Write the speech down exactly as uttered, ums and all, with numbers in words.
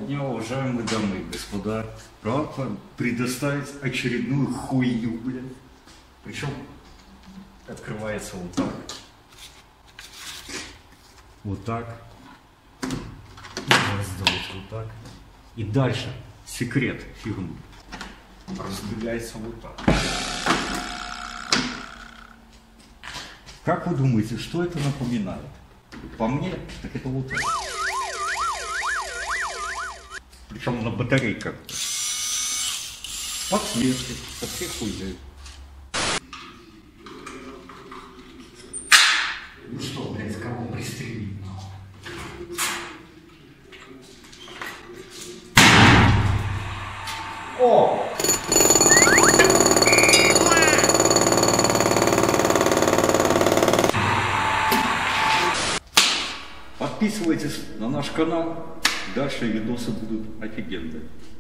дня, уважаемые дамы и господа. Рад вам предоставить очередную хуйню, блядь. Причем открывается вот так. Вот так. Раздается вот так. И дальше секрет фирмы. Раздвигается вот так. Как вы думаете, что это напоминает? По мне, так это вот это. Причем на батарейках. Подсветки, со всех хуйней. Ну что, блядь, кого пристрелить? О! Подписывайтесь на наш канал. Дальше видосы будут офигенные.